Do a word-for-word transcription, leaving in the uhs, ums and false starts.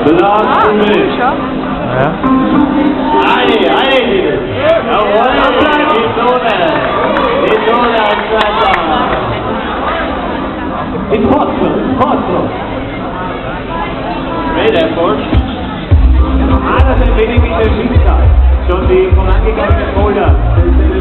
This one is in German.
Last two minutes. Ja. Eine, eine Titel. Jawohl, die Zone. Die Zone als Zweiter. In Fortschritt, Fortschritt. Great effort. Ah, das ist ein wenig wie der Schicksal. Schon die vorangegangenen Folder.